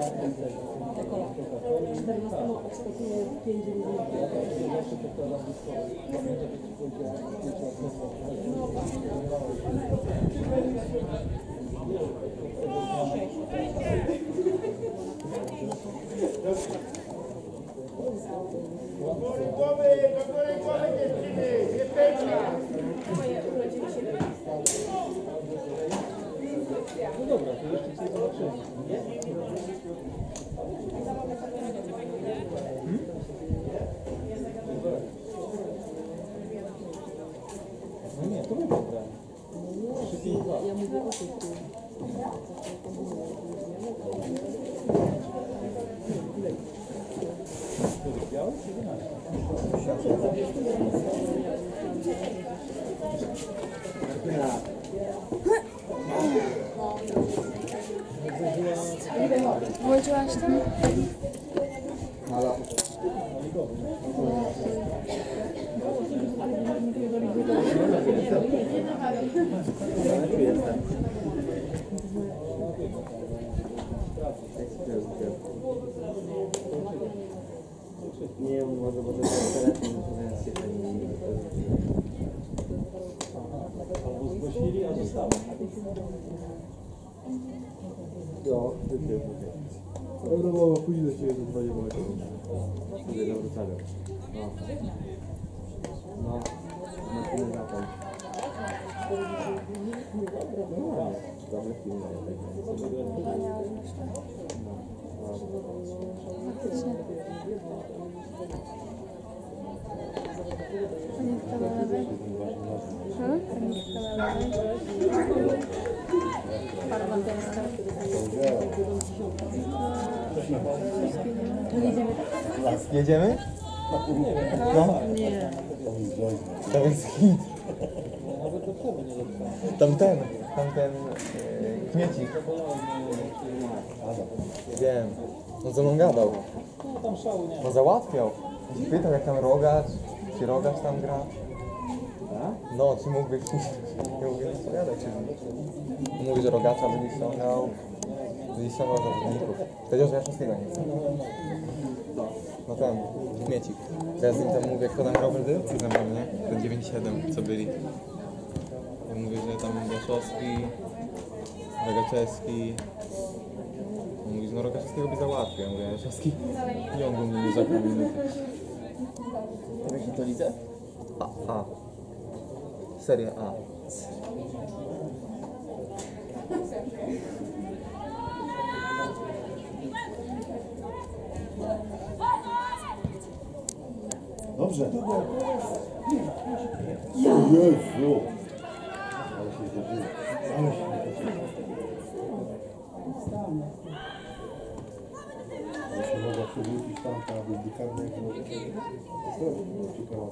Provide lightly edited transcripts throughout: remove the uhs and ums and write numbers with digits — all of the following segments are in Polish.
No dobra, to jeszcze coś zobaczymy. No nie, to my dobra. Ja mówię o tych biały czy 11? Włączyłaś tam? Halo. Nie, może telefon, natomiast się pani Albo zgłosili, a zostało. Jo, no bo później do ciebie zadzwonię, bo będę na wracaniu. No, na chwilę zapal. No, dobry film. Faktycznie. Panienka na lewej. Panienka na lewej. Jedziemy? No. Nie. To jest hit. Tamten Kmiecik. Wiem. No co on gadał? No załatwiał. I pytał jak tam Rogacz, czy Rogacz tam gra. No, czy mógłbyś... Ja mówię, no co gadać. Mówi, że Rogacza będzie ściągał zawodników. Powiedział, że ja wszystkiego nie chcę. No ten, Kmiecik. Ja z nim tam mówię, kto tam grał w Redylce ze mną, nie? Ten 9-7, co byli. Ja mówię, że tam Blaszowski, Rogaczewski. On mówi, że no Rogaczewskiego by załatwił. Ja mówię, Rogaczewski nie on był mnie za minuty. W jakiej to lidze? A. Seria A. Dobrze. Jezu. Ale się zdarzyło. Jeśli mogła przewrócić tamta, byłby karny, jak to zrobić. Ciekawa,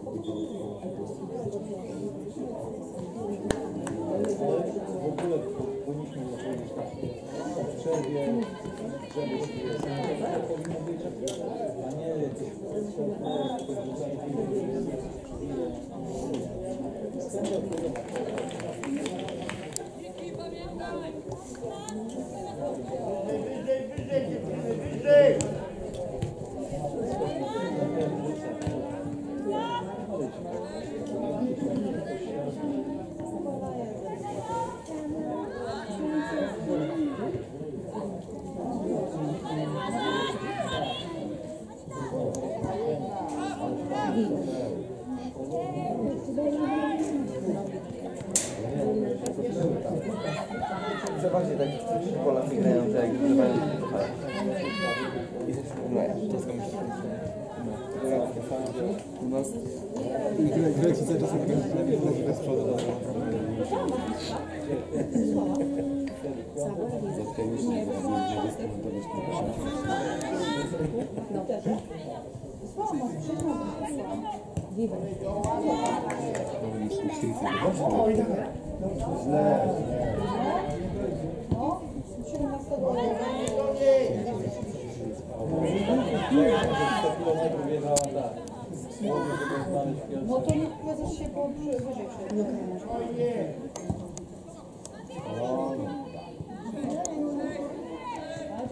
W ogóle powinniśmy zrobić tak w przerwie, żeby to powinno być, a nie jakieś Co bardziej tak w Polach grają, że jak grywają no ja, to skąd u nas grę ci cały czas jak bez przodu. No to niech prezes się wyżej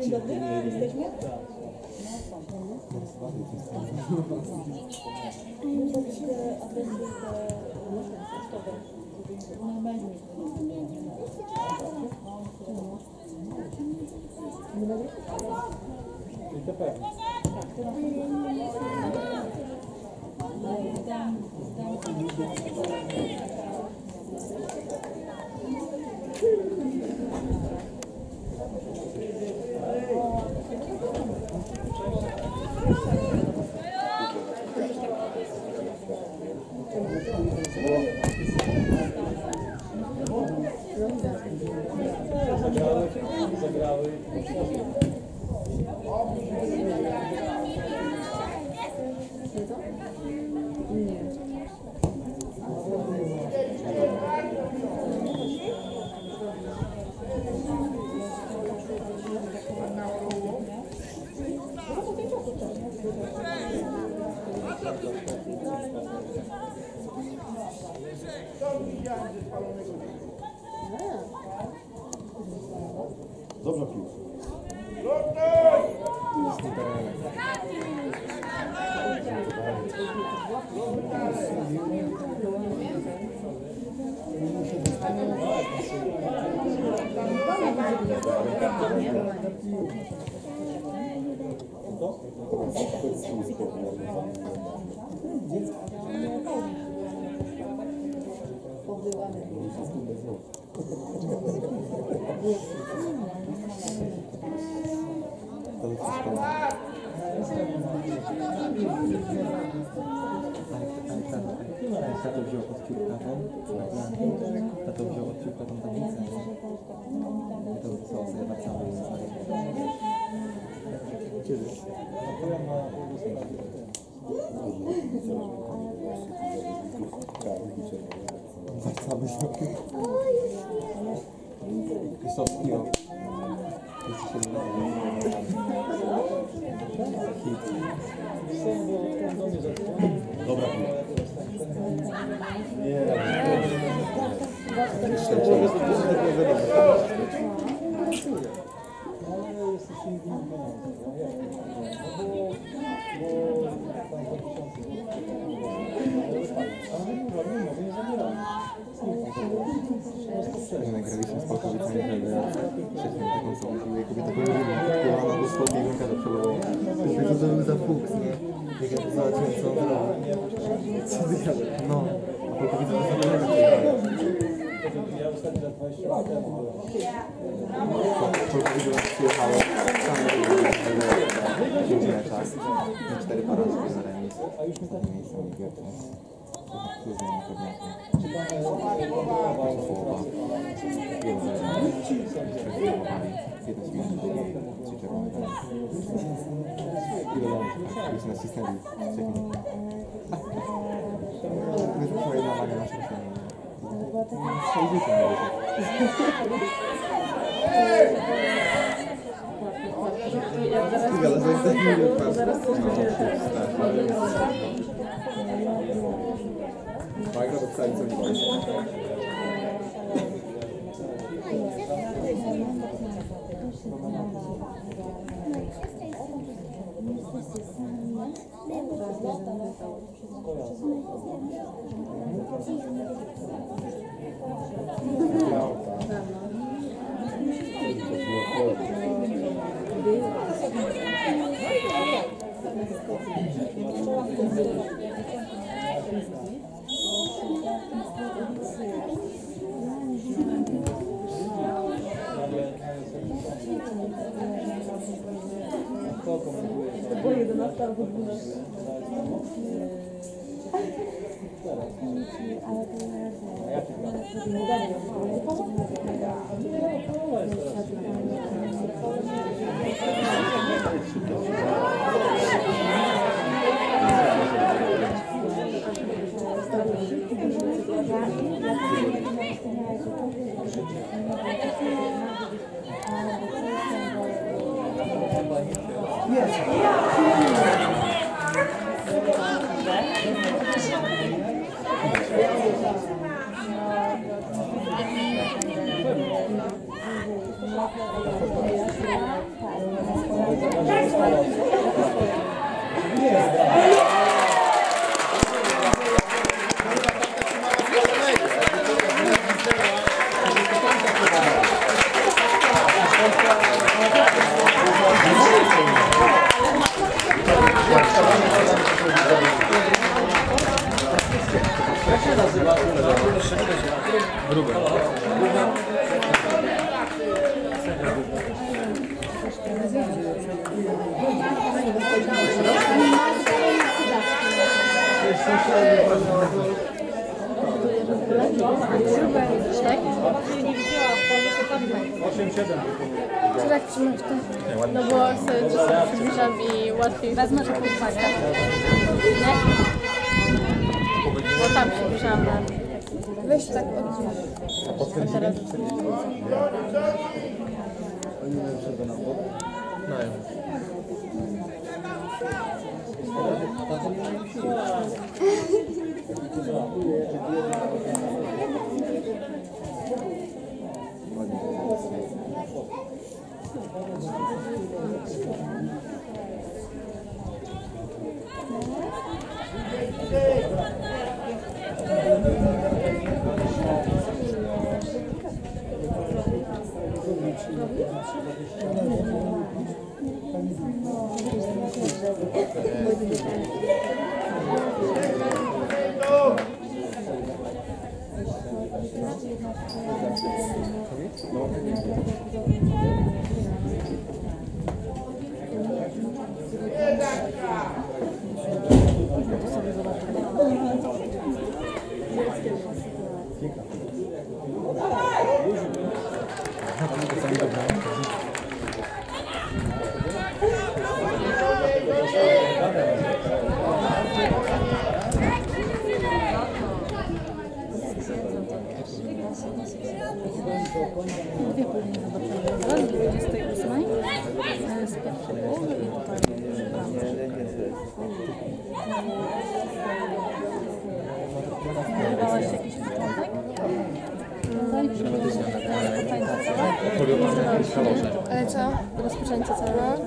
Dzień dobry, jesteśmy? I to pewnie. Zagrały. Dobrze pił. Tato wziął od ciurka tato wziął od ciurka tą tablicę. I to co sobie wracamy i zostaje. Kiedy? Wracamy sobie. Krysowski o 37 lat. Dobra pił. Nie. Nagraliśmy z Polkowicami, że wcześniej taką samą siłę kobieta położyła do spodni i ręka do przodu. Co to był za fuks, nie? Jak ja to zobaczyłem, co on zrobił. Co ty gadałeś? No, a Polkowice to samo ręka przyjechała. Ja ostatnio lat 20 lat temu byłem. Polkowice przyjechało, same były na czas. Na 4 porażki za remis. Ostatnie miejsce mi Gierka. Tu jest na pewno. Połowa. Jeden zagrany. Jeden śmierć. 3 czerwone. Ile lat? Już nacisnęli. Czekaj. To jest twoja nawaga na środku. 60 na Fajna to wcale co nie boisz. Bo 11 albo 12. Co tak trzymasz to? No bo sobie przybliżam i łatwiej wezmę to pod uwagę. Nie? Bo tam przybliżam na... Weź tak od... A teraz... Wydawałaś jakiś początek? Ale co? Rozpoczęcie całe?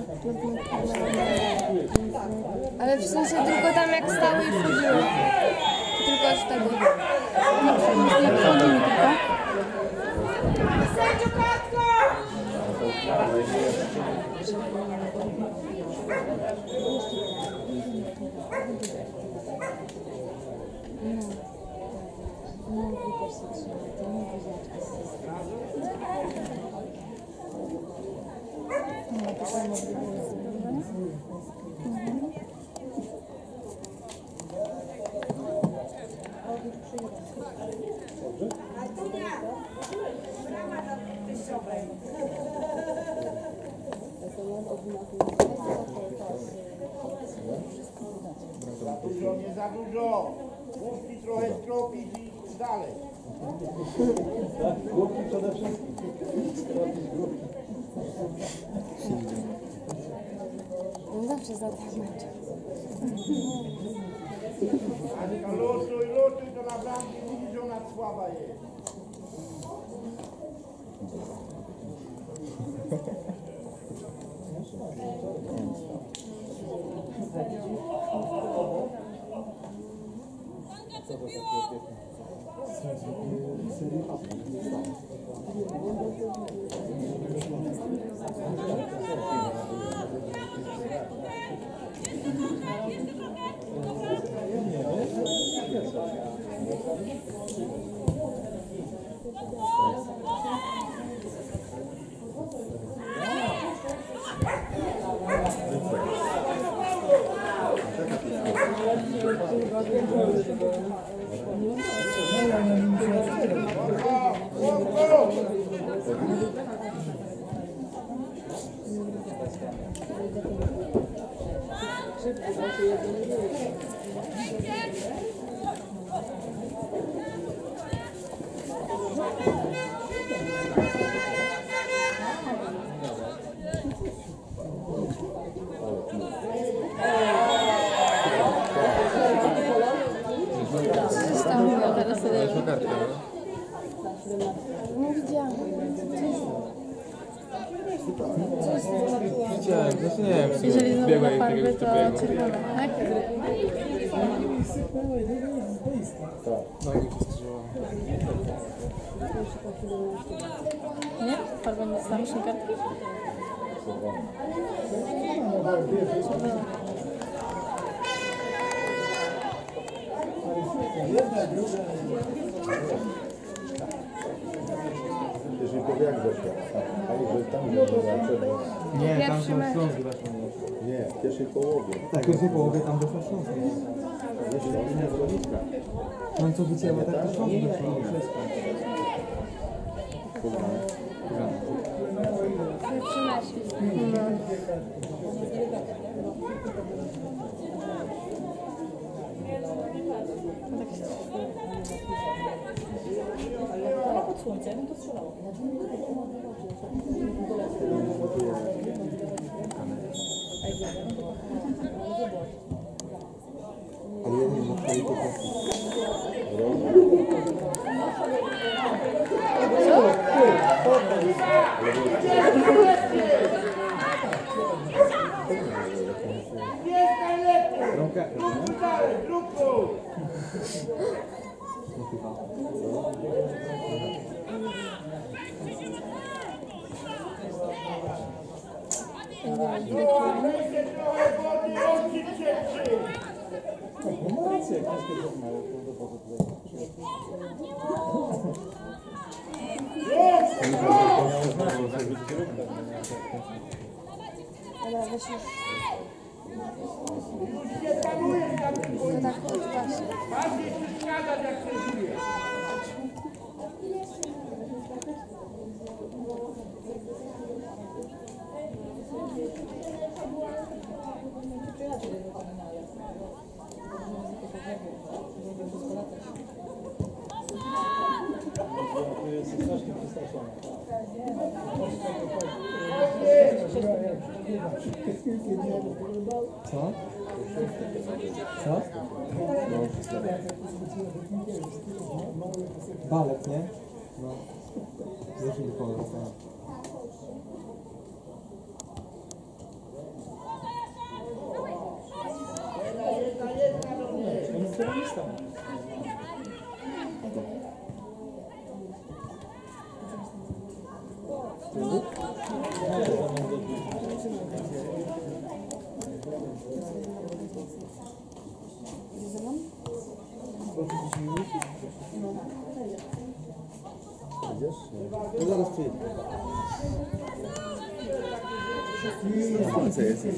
Ale w sensie tylko tam jak stały i wchodziły. Tylko od tego. Jak wchodzimy tylko? Nie za dużo. Główki trochę stropić i dalej. Główki przede wszystkim. On zawsze za tak męczy. Anika, lutuj, to na bramki widzisz, że ona słaba jest. Nie widziałam. Co jest? widziałem, znaczy nie wiem, Jeżeli znowu biegła na i farby, takiego to biegło. czerwone, tak? No i skrzyżowało. Nie? Farba nie dostała już kartki? Jeżeli to jak weszła? A jeżeli tam weszła czerwona. Nie, tam Pierwszy są mecz. Śląsk weszło. Nie, w pierwszej połowie. Tak, w pierwszej połowie tam weszła Śląsk. Jeszcze nie zawodnika. No co wycięła, tak to Śląsk weszło. Wszystko. Pierwszy mecz. Ale pod słońcem to strzelało. Ale ja nie wiem, na przykład Dobra, wyszło. To tak odpaść. Jest strasznie przestraszony. Co? Co? Balet, nie? No. Zawsze mi pomysł. On jest terrorystą. No zaraz przyjdę. Co jest?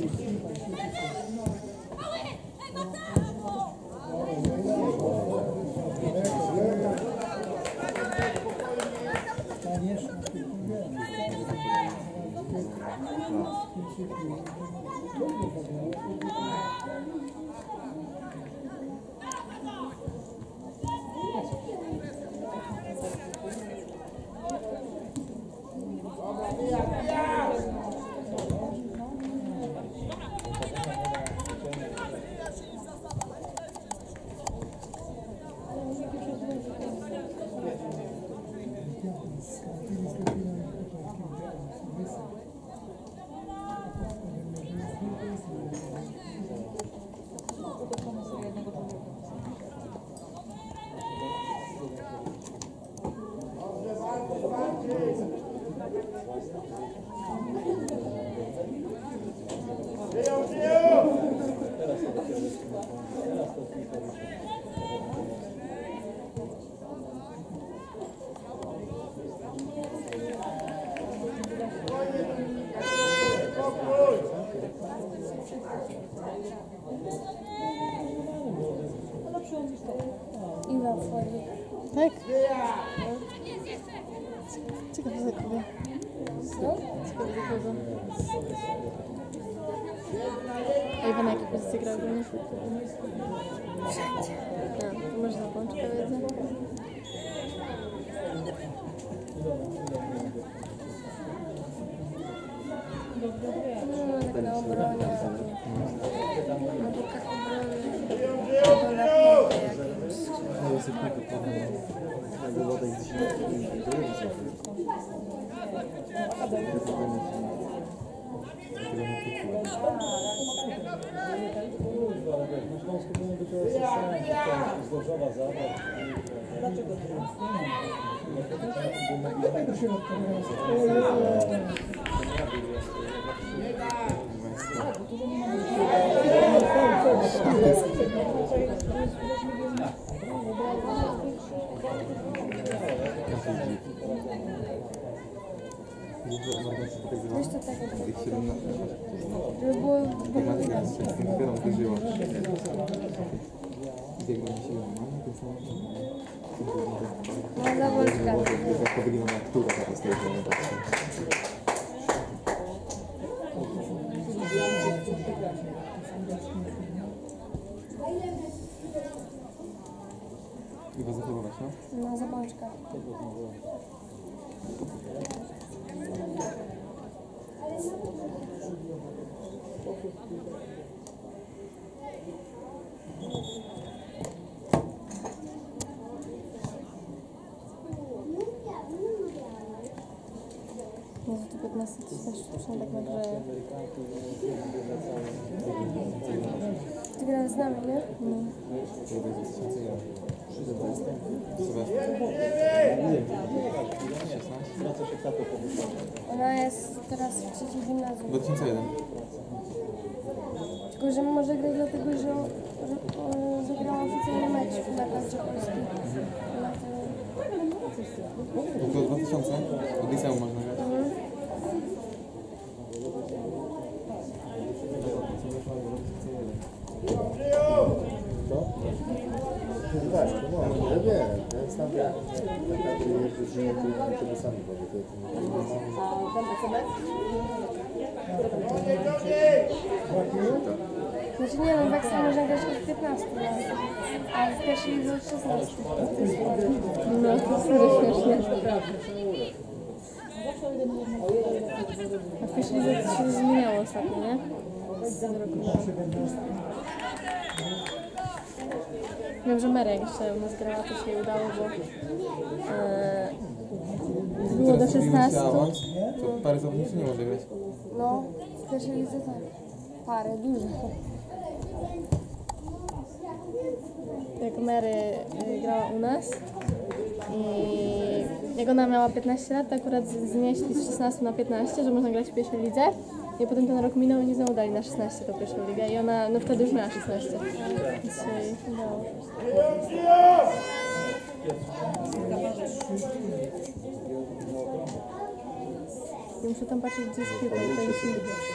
I na wchodzi. Tak? Ciekawe za kogo. Co? Ciekawe za kogo. A Iwan na jakiej pozycji grał? Wszędzie. A, to można pączkę wiedzę. No, tak na obronie. Na bokach obrony. Albo na pięcie jakimś. Ale wiesz, na Śląsku powinien być OSSN, Zdrożowa Zawa. Dlaczego Tego środka nie ma. Weź to tak, żeby było... Dopiero uderzyło. Biegłem się No, za Wolfka. jak to wygląda która ta stoi, że nie patrzy. I was zachowywać, no? No, za Wolfka. Jezu, to 15 to też początek nagrzeje. Ty grałeś z nami, nie? No. Ona jest teraz w trzeciej gimnazjum. 2001. Tylko, że może grać dlatego, że zagrała oficjalny mecz na karcie Polski. Około 2000? Od liceum można grać. Tak, no może wiem. Ja sam wiem. Tak, jeżdżę z nimi, to sami powiem. Znaczy nie no, w Ekstra można grać od 15 lat, a w pierwszej lidze od 16. No to serio śmiesznie. A w pierwszej lidze to się zmieniało ostatnio, nie? Z roku na rok. Wiem, że Merek jeszcze u nas grała, to się jej udało, bo było do 16. To parę zawodników nie może grać. No, w pierwszej lidze tak. Parę, dużo. Jak Mary grała u nas i jak ona miała 15 lat, to akurat znieśli z 16 na 15, że można grać w pierwszej lidze. I potem ten rok minął i nie znowu dali na 16 tą pierwszą ligę i ona no wtedy już miała 16. Więc się jej udało. I muszę tam patrzeć, gdzie jest piłka, bo to jest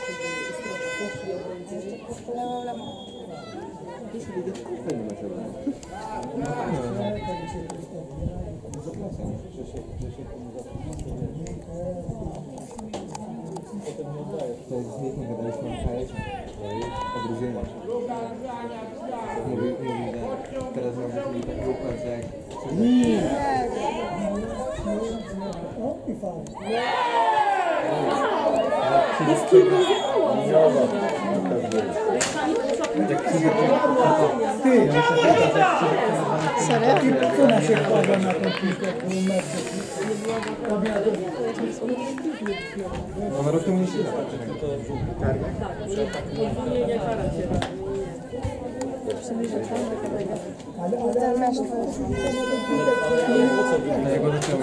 To jest z nich nie gadaliśmy na KS o drużynach. Mówi, że teraz miał być taki układ, że jak... O, i fajnie. serio? Co na się kładzie na tą piłkę półmetrze? Ona rok temu nie się Ten mecz na jego zaczęło.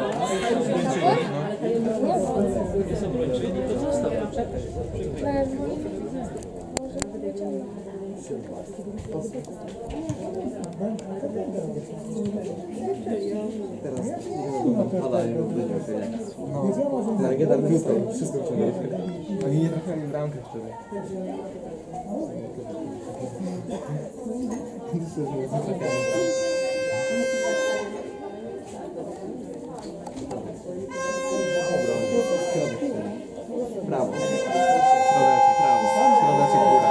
Teraz padają, no. Legenda tutaj, wszystko wciągnęliśmy. Oni nie trafiali w bramkę wtedy. Brawo. Środeczek, prawo. Środeczek, góra.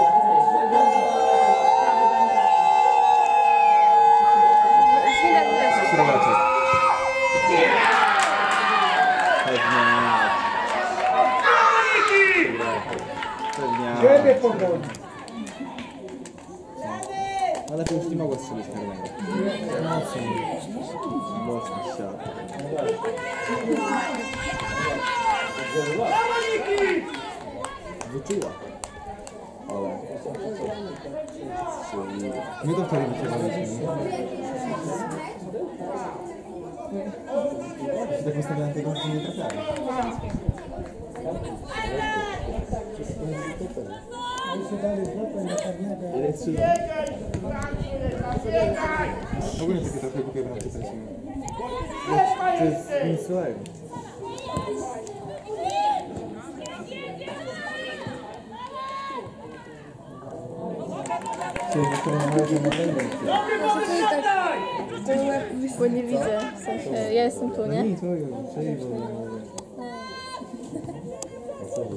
Środeczek. Pewnie. Ciebie powodzi. Ale to już nie mogło strzelić karnego. Mocny siat. wyczuła. Ale... My to wtedy wyciągnęliśmy. Tak wystawiałem tego, że nie trafiałem. Ile trzyma? W ogóle takie trochę głupie bramki traciły. To jest nic złego. Czyli wytrenowałeś na kolejny. Bo nie widzę, w sensie, ja jestem tu, nie? Nic, mówię, przejść, bo... A co,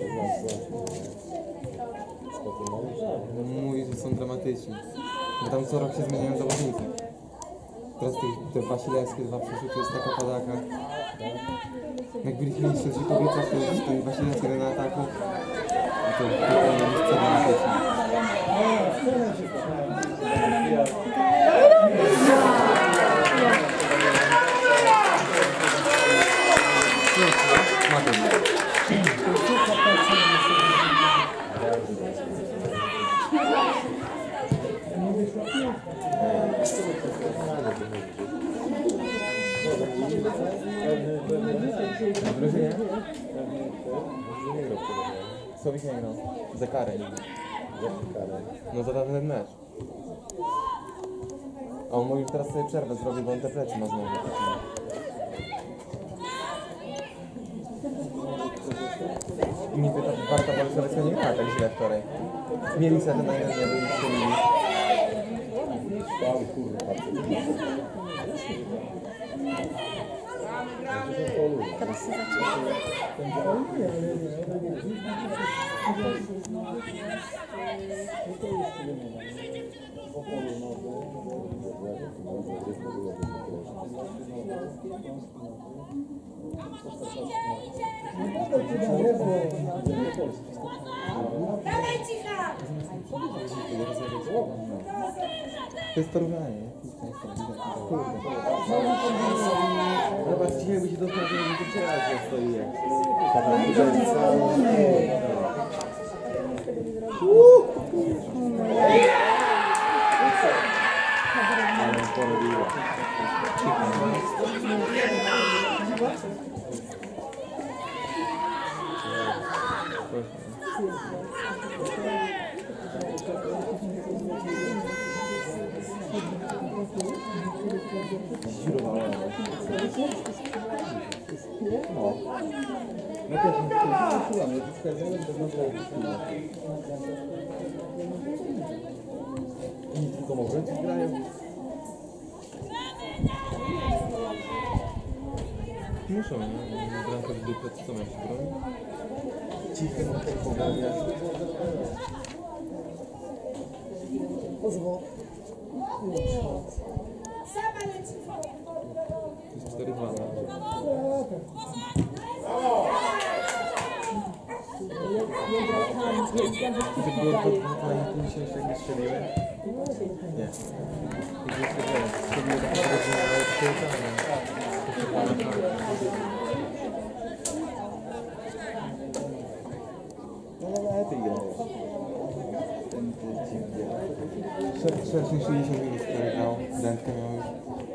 Mówi, że są dramatyczni. Bo tam co rok się zmieniają zawodnicy. Teraz te Wasilewskie, dwa przyszły, to jest taka padaka. Jak byliśmy jeszcze w Kobietach, to ten Wasilewski na ataku. I to jest dramatyczne. Drużynie? Słowik nie grał. Za karę. No za ten mecz. A on mówił, że teraz sobie przerwę zrobi, bo on te plecy ma znowu. I niby ta Warta Bolesławecka nie miała tak źle wczoraj. Mieli sobie na jeden, nie byli strzelili. Teraz się zaczyna. To jest porównanie. Zobacz, dzisiaj by się dostał, że nie wycierasz, jak stoi jak. Ale porobiła. No. No też nie czułam, ja wskazałem, że można Oni tylko mogą grają. Muszą, nie? Bramka w dupę, co masz w broni? Cicho, pomagać. Pozwól. To jest 4-2. To było 2 na impulsie, jeszcze jak nie strzeliły? Nie. Strzeliły takie godziny, ale to jest No lepiej grają. Ten Szerszy 60 minut, który grał. Dętkę miał już.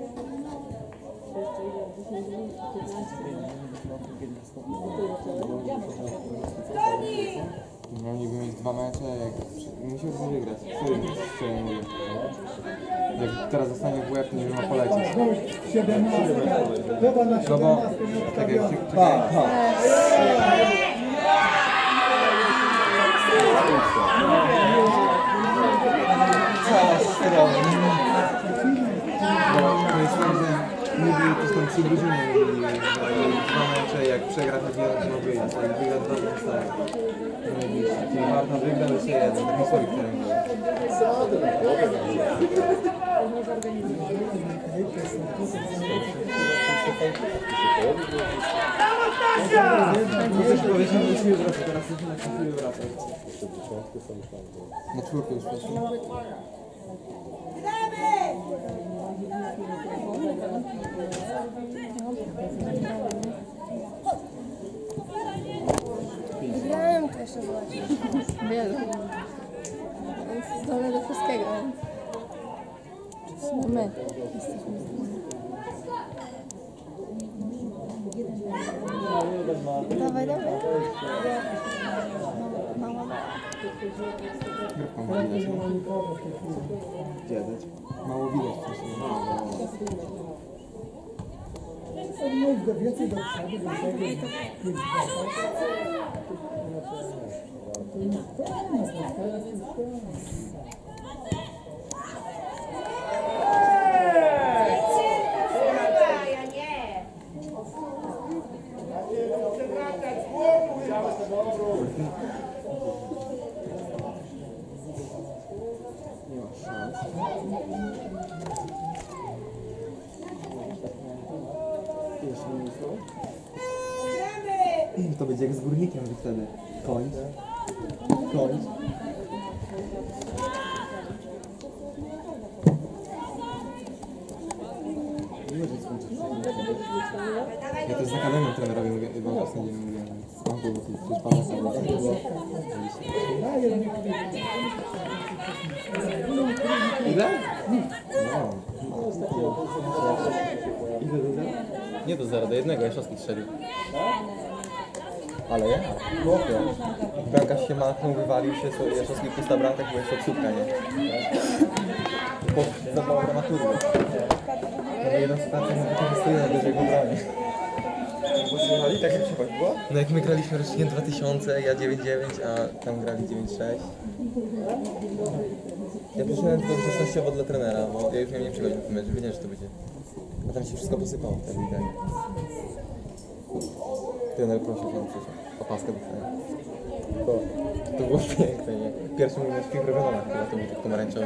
Mieliby mieć 2 mecze, jak musiałby wygrać. Który mówię. Jak teraz zostanie w łeb, to nie ma polecieć. No bo, czekaj. To jest tak, że niby to są 3 drużyny, 2 mecze, jak przegra to nie ma wyjazd, jak wygra to zostaje. Czyli Warta wygra, to się jeden, taki Słowik treningowy. No coś powiedział, że musimy wracać, teraz już na chwilę wracać. Na 4 już poszło. Grałem jeszcze zobaczyć. Wielu. On jest zdolny do wszystkiego, więc... W sumie my jesteśmy zdolni. Dawaj, dawaj. Mała. Grupką widać, no. Gdzie dać? Mało widać wcześniej. Więcej do przodu, do To będzie jak z górnikiem wtedy. Kończ. Kończ. Ja też z akademią trenerowi mówię, bo właśnie nie mówię. Skąd było to? Przecież pana sama. Ile? Ile do zera? Nie do 0, do 1, Jaszowski strzelił. Ale ja? Chłopie. Bramkarz się machnął, wywalił się, sobie Jaszowski pusta bramka, chyba jeszcze odsłówka, nie? Zabrał dramaturgię. No jedną sytuację nie wykorzystuje na dużej obronie. Posłuchali? Tak jak przychodzi było? No jak my graliśmy rocznie 2000, ja 9-9, a tam grali 9-6. Ja przyszedłem tylko grzecznościowo dla trenera, bo ja już miałem nie przychodzić na ten mecz, wiedziałem, że to będzie. A tam się wszystko posypało wtedy i tak. Trener prosił, że on przyszedł. Opaskę dostałem. To było piękne, nie? Pierwszy mój mecz w Piłkę-Wywanach, chyba to był tak pomarańczowy.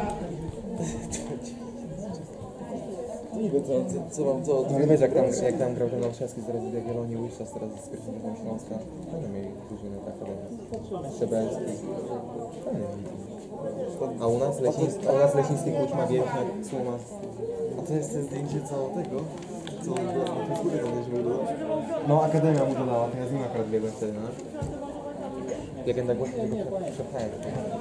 No wiesz, jak tam grał ten Olszewski, teraz z Jagiellonii, Łyszczas, teraz z pierwszym ligą Śląska. Fajne mieli drużyny tak, Szczebelski. Fajne mieli. A u nas Lesiński, Kuczma, Wieśniak, Słumas. A to jest to zdjęcie całego tego? Co na Facebooku podejrzewam było? No, Akademia mu dodała, to ja z nim akurat biegłem wtedy, no. Legenda głośno tego przepchałem.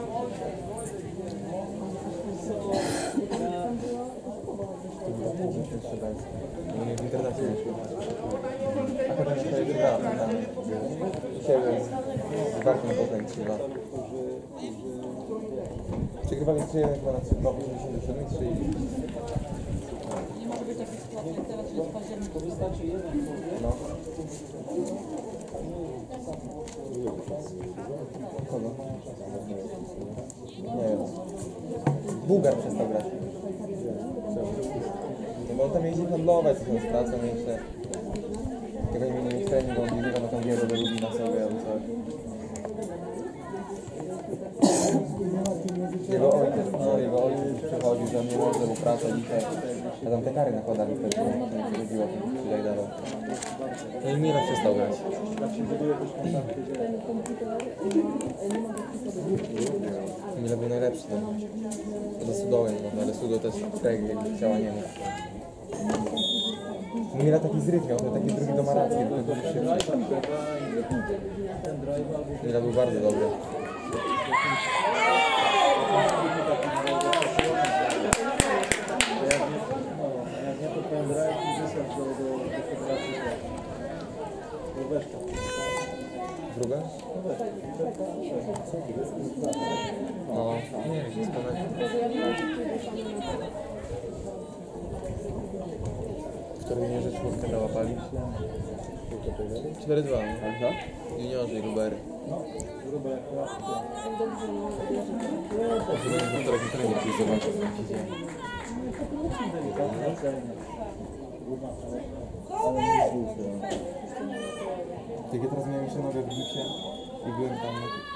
Nie w internecie nie szło. Akademia tutaj wygrała, tak. Dzisiaj z Barkiem Poznań 3 lata. Przegrywali 3-1 chyba na 3-2-57 i 3. Nie może być takiej sytuacji, jak teraz jest październik. To wystarczy jeden człowiek. No. Kogo? Nie wiem. Bułgar przestał grać. No bo on tam jeździ handlować, coś tam z pracą jeszcze. Tego nie mieli trening, on biegał na tą wieżę do Lubina sobie albo coś. Jego ojciec przychodził, że on nie może, bo praca dzisiaj. A tam te kary nakładali wtedy, że nie lubiło, to się dawał. No i Mila przestał grać. Mila był najlepszy tam. Za Sudołem, no, ale Sudo też tak jakby chciała nie mógł. Mila taki zryw miał, to taki drugi do Maracki, to był szybszy. Mila był bardzo dobry. Jak nie to pendrive i wysadł do federacji do Weszka. Druga? No, nie wiem, jest ponad. Wczoraj nie rzecz czwórkę dała palić. 4-2, no. Juniorzy i Rubery. Grubo jak klasy. Do którego trening jest zobaczyć, co się dzieje. Jak ja teraz miałem jeszcze nogę w bucie i byłem tam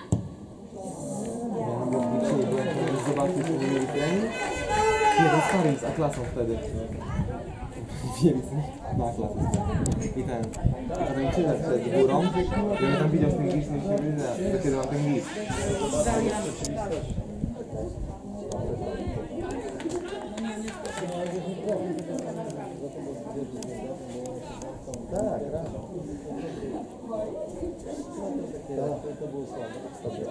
miałem nogę w bucie i byłem tam zobaczyć, że mieli trening. Jeden sparring z A-klasą wtedy. Wiem, na A-klasę. I ten. A ten czytać przed górą. I on tam widział z tym gisem i się wydaje, że kiedy mam ten gis. Tak, raz. To było słabe.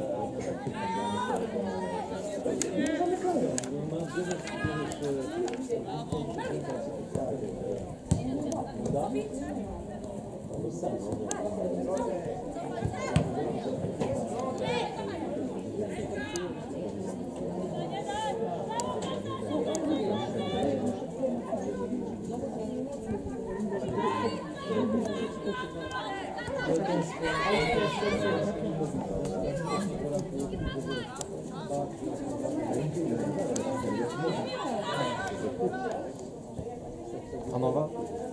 A nowa?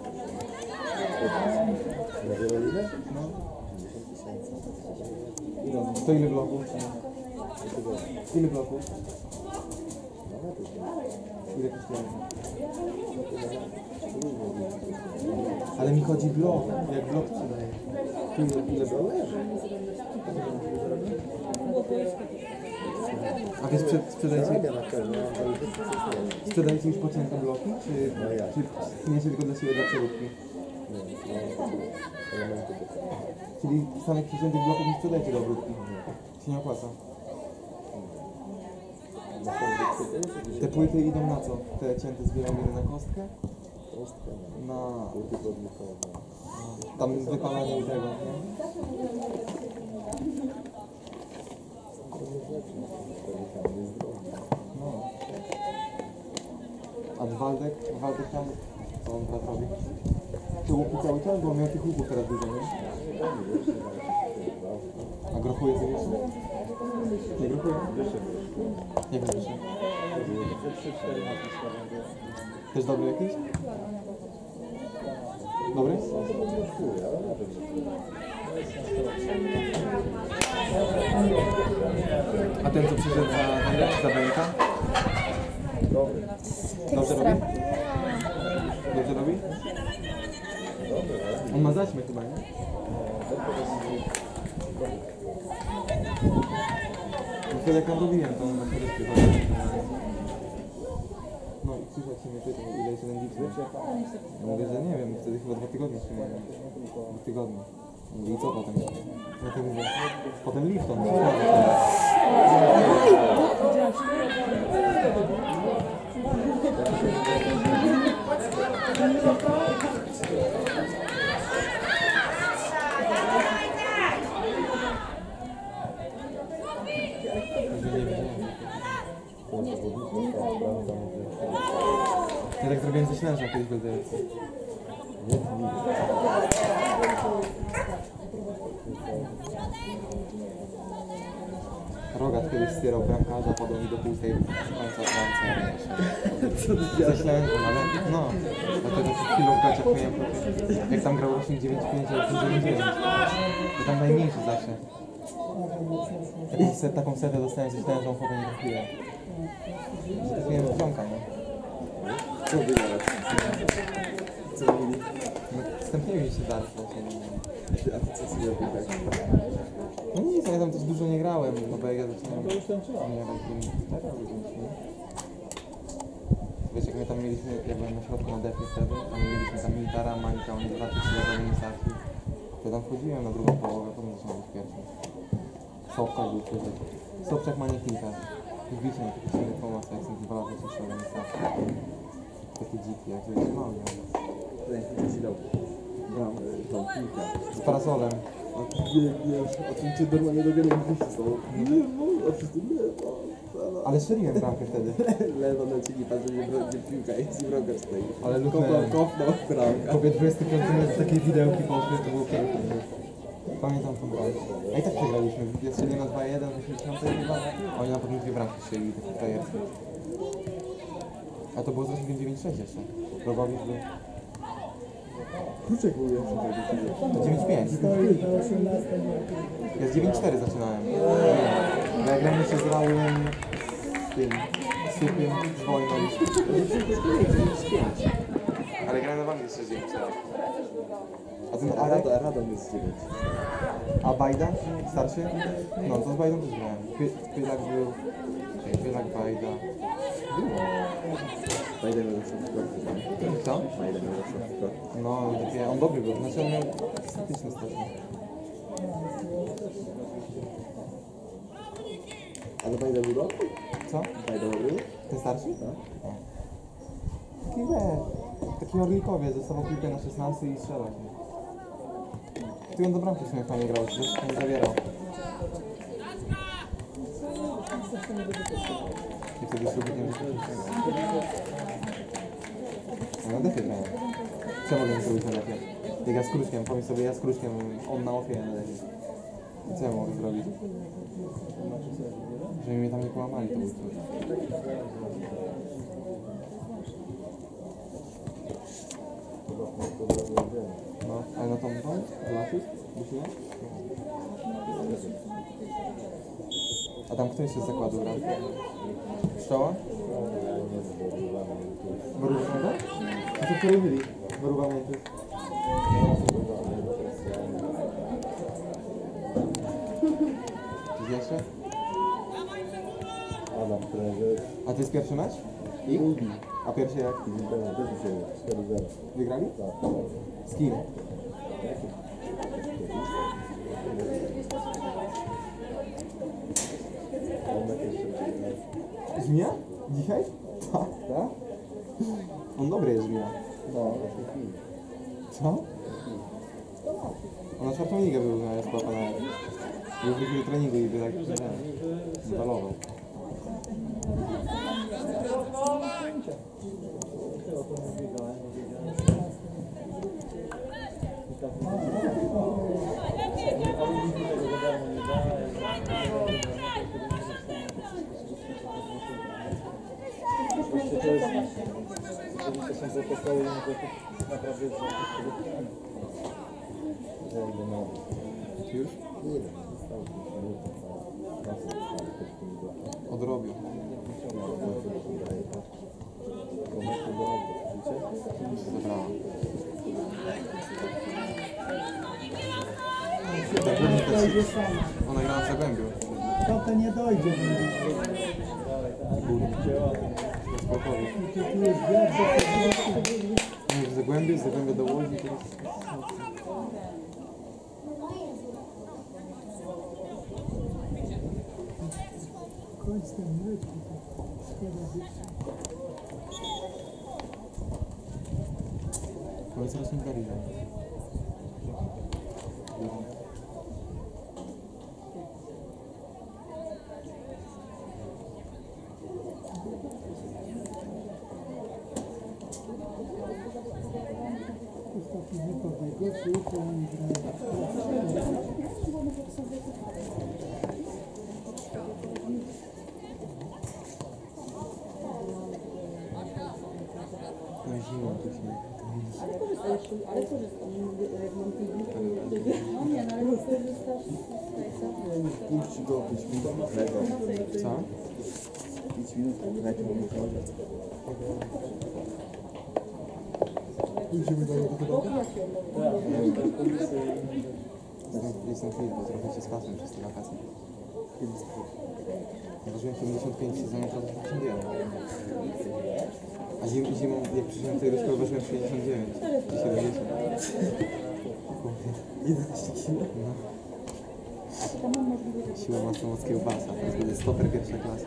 Na Wielolinę? No. 10 000. To ile bloków? Ile bloków? Ile kosztuje? Ale mi chodzi blok, jak blok sprzedaje. Ile brałeś? A wy sprzedajecie, Zarabia na pewno, ale to jest coś. sprzedajecie już pocięte bloki, No jak? czy tniecie tylko dla siebie, dla przeróbki? Nie, elementy to Czyli samych przyciętych bloków nie sprzedajecie do obróbki? Się nie opłaca. Te płyty idą na co? Te cięte z wielominy na kostkę? kostkę, Na tygodnikowe. tam wypalanie i tego, nie? No. A Waldek tam, co on teraz robi? Czy łuki cały czas? Bo on miał tych łuków teraz dużo, nie? A grochuje coś jeszcze? Nie grochuje? Jak wyszedł? Też dobry jakiś? Dobry? A ten co przyszedł za Benka? Dobrze robi? Dobrze robi? On ma zaćmę chyba, nie? No wtedy jak tam robiłem, to on na przykład przychodził. No i Krzysiek się mnie pytał, ile jest jeden gips. Ja mówię, że nie wiem, wtedy chyba 2 tygodnie trzymałem. 2 tygodnie. Mówi, i co potem? No to mówię, potem lifton. Ja tak zrobiłem ze ślężą kiedyś w LDC. Rogat kiedyś stierał bramkarza, podał mi do pustej końca bramce. Ze ślężą, ale no. Dlatego przed chwilą w gaciach miałem, jak tam grał rocznik 9-5, a 5-9. To tam najmniejszy zawsze. Taką setę dostałem ze ślężą, potem nie trafiłem. Trafiłem w bramka, nie? Co wygrać? Co robili? No, wstępnie się dalej. A ty co sobie robiłeś? No nic, ja tam też dużo nie grałem, no bo jak ja zaczynałem... To już nie, wiesz, jak my tam mieliśmy, jak byłem na środku na defie wtedy, a my mieliśmy tam Militara, Mańka, oni 2-3 lata administracji, to tam wchodziłem na drugą połowę, potem zaczynałem być pierwszy. Sobczak był wtedy. Sobczak ma nie kilka. Wbicie na takie silne pomocy, jak są 2 lata ciszy administracji. Takie dziki, jak sobie trzymałem. Ten ci dał. Bram, tą piłkę. Z parasolem. A ty biegniesz, a ty cię normalnie dogadał wyjść z tobą. Nie, a wszyscy nie, Ale strzeliłem bramkę wtedy. lewo na ciebie patrzy, że piłka jest i wroga stoi. Ale luknąłem. Kopnął bramka. Kopie 25 metr, takie widełki poszły, to było piękne. Pamiętam tą bramkę. A i tak przegraliśmy. Ja strzeliłem na 2-1, 80 chyba, a oni na potem 2 bramki strzelili, takie frajerskie. A to było z rocznikiem 9-6 jeszcze. Rogowicz był. Kruczek był jeszcze wtedy. 9-5. Ja z 9-4 zaczynałem. Ja grałem jeszcze z Raulem, z tym, Supiem, z Wojną. Ale grałem na Wangii jeszcze z 9-4. A ten Arek? Radom jest 9. A Bajda? Starszy? No, to z Bajdą też grałem. Pylak był. Pylak, Bajda. Bajdę miał lepszy skok. Co? Bajdę miał lepszy skok. No, on dobry był. Znaczy on miał statyczny strasznie. Ale Bajda był rok? Co? Bajda był? Ten starszy? Tak. Taki taki orlikowiec, dostawał piłkę na 16 i strzelał. Ty on do bramki w sumie fajnie grał, zresztą nie zawierał. I wtedy ślubkiem no defie grałem. Co mogę zrobić na defie? Jak ja z Kruszkiem, pomyśl sobie, ja z Kruszkiem, on na ofie, ja na defie. Co ja mogę zrobić? Żeby mnie tam nie połamali, to był cud. No, ale na tą zobaczysz? Musimy? A tam kto jeszcze z zakładu gra? Pszczoła? Mrówka? A to której byli? Mrówamenty. Coś jeszcze? Adam, trener. A to jest pierwszy mecz? I? Drugi. A pierwszy jak? Też się 4-0. Wygrali? Tak. Z kim? Żmija? Dzisiaj? Tak. Tak? On dobry jest Żmija. No, Co? On na czwartą ligę był na spoko nawet. Był wrócił do treningu i by tak zawalował. To są protokoły, naprawdę jest Już? Odrobił. Zabrała. Ona grała w Zagłębiu. To nie dojdzie. Spokojnie. Tu jest wiatr, Nie, w Zagłębiu, z Zagłębia do Łodzi. To jest... końc ten mecz. Ale zaraz nie dali. Ostatni wypadek najgorszy, to oni grają. No zimą tu się. Ale korzystam, jak mam TV. No nie, no ale korzystasz z tej, co? Puść go 5 minut. Co? 5 minut, leci mu wychodzi. Idziemy do tego. Jestem chwilę, bo trochę się spasłem przez te wakacje. Ważyłem 75 sezonie, to 81. A zimą, jak przyszedłem tutaj do szkoły, ważyłem 69 czy 70. 11 kg. No. Siła masonowskiego basa, teraz będę stoper pierwsza klasa.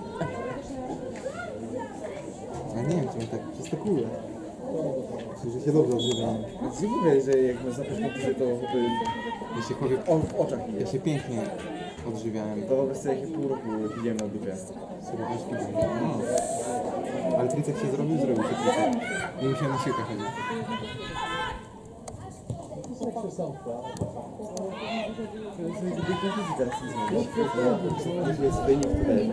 Ale nie wiem, czemu tak, przez te kule. Że się dobrze odżywiam. Ty mówię, że jak nas zaproszą, to Ja się powiem, w oczach nie ja jest. się pięknie odżywiałem. To wobec tego jak pół roku siedziałem na dupie. No. Ale tricep się zrobił się tricep. Nie musiałem na siłkę chodzić. To jest do konfuzji teraz nie zmienić. To jest wynik tutaj.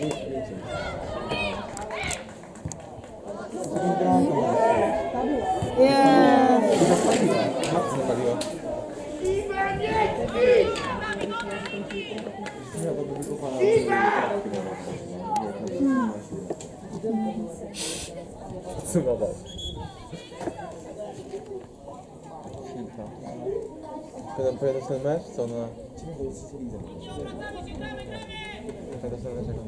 Matka zapaliła. Sumował. Pamiętasz ten mecz? Co na... Pamiętasz ten mecz? Jak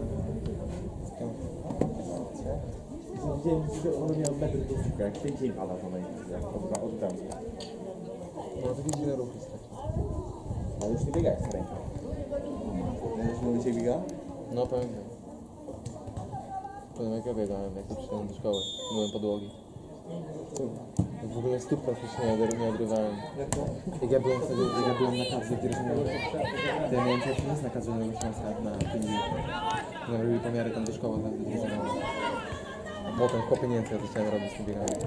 Widziałem, że ono miało metr do piłka, jak 5 dzień pada to jak od bramki. no to dziwne ruchy strasznie. Ale już nie biegałeś z ręką. Będziesz mówić jak biega? No pamiętam. Potem jak ja biegałem, jak przyszedłem do szkoły. Byłem podłogi. W ogóle stóp praktycznie nie odrywałem. Jak ja byłem wtedy, jak ja byłem na kadrze pierwszego, to ja miałem pierwszy raz na kadrze Dolnego Śląska na filmie. Ja robili pomiary tam do szkoły, tak drużynowe. A potem kopie Niemcy ja zacząłem robić z tym bieganiem.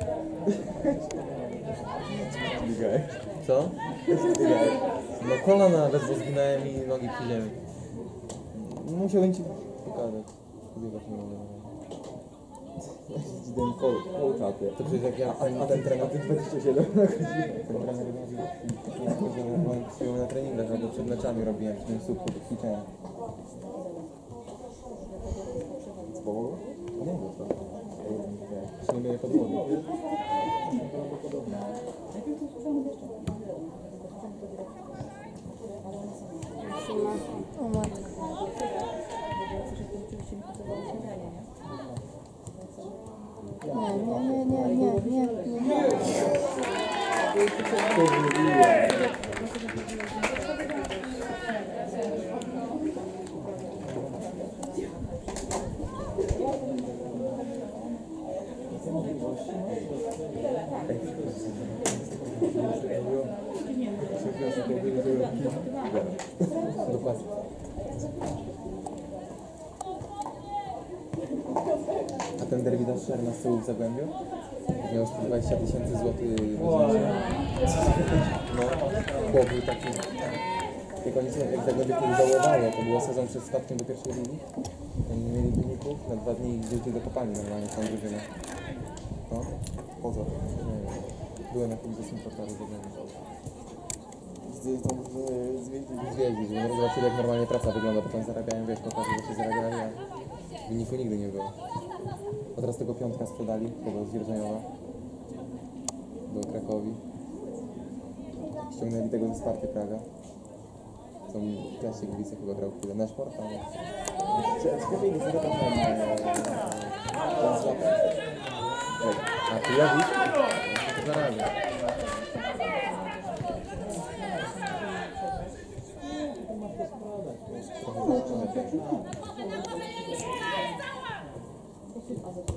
Biegałeś? Co? Biegałeś. No kolana ledwo zginałem i nogi przy ziemi. Musiałbym ci pokazać. Biegać nie mogę. Ten kołcza, ty. To przecież jak ja... A ten trener, ty 27 na godzinę. Ten trener robił na treningach, albo przed meczami robiłem, w tym słupku do ćwiczenia. Co pomogło? Nie, bo to... Już nie miałem podłogi. O matko. Nie. Dokładnie. A ten Derwida Szerna z tyłu w Zagłębiu? Miał 120 000 złotych wyżycie. No, chłop był taki... Jak Zagłębie kiedyś załowało, to było sezon przed spadkiem do pierwszej ligi. Oni nie mieli wyników, na 2 dni wzięli do kopalni normalnie tą drużynę. No, po co? Nie wiem. Byłem na jakimś zeszłym portalu Zagłębia. Zwiedzić, żeby zobaczyli jak normalnie praca wygląda, bo tam zarabiają, wiesz, pokażę, że się zarabiali, a wyniku nigdy nie było. A teraz tego piątka sprzedali, tego z Wierżeniowa do Krakowi. Ściągnęli tego ze Sparty Praga. Są Klasie Gliwice chyba grał chwilę. Nasz portal. Ciekawe ile tego tam A ty ja widzisz? To zarabia. A